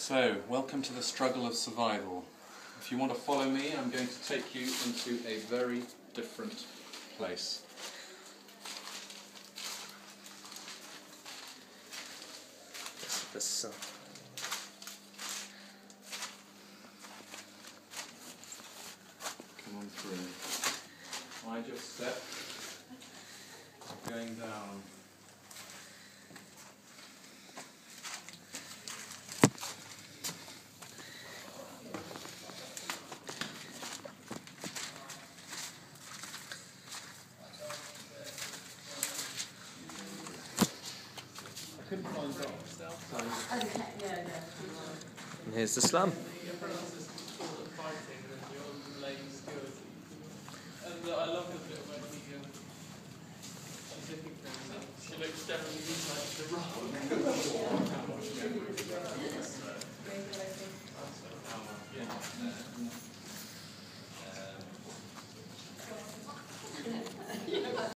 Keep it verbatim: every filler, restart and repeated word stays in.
So, welcome to the struggle of survival. If you want to follow me, I'm going to take you into a very different place. This, uh... Come on through. I just step going down. Couldn't find dogs. Okay, yeah, yeah. And here's the slum. And I love the bit when he, um, she's looking for him, she looks down and he's like the rock.